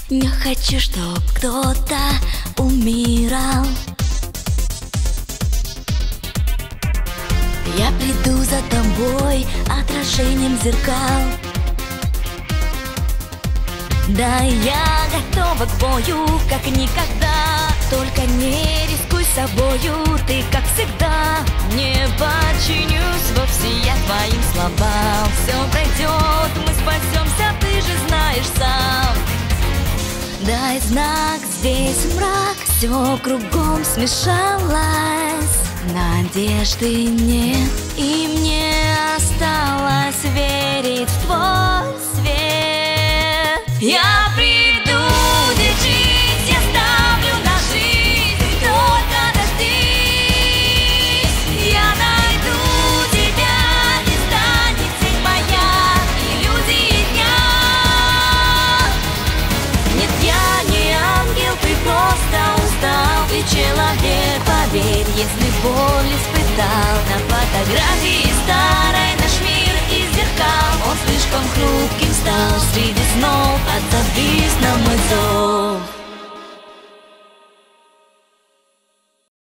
Не хочу, чтоб кто-то умирал. Я приду за тобой отражением зеркал. Да, я готова к бою, как никогда. Только не рискуй собою, ты как всегда. Не подчинюсь вовсе я твоим словам. Все пройдет, мы спасемся, ты же знаешь сам. Дай знак, здесь мрак, все кругом смешалось. Надежды нет, и мне осталось верить в твой свет. Я приду, держись, я ставлю на жизнь, только дождись. Я найду тебя, не станет тень моя, и люди, и дня. Нет, я не ангел, ты просто устал. Ты человек, поверь, если боль испытал. На фотографии старой наш мир из зеркал. Он слишком хрупким стал, среди снов отзовись на мой зов.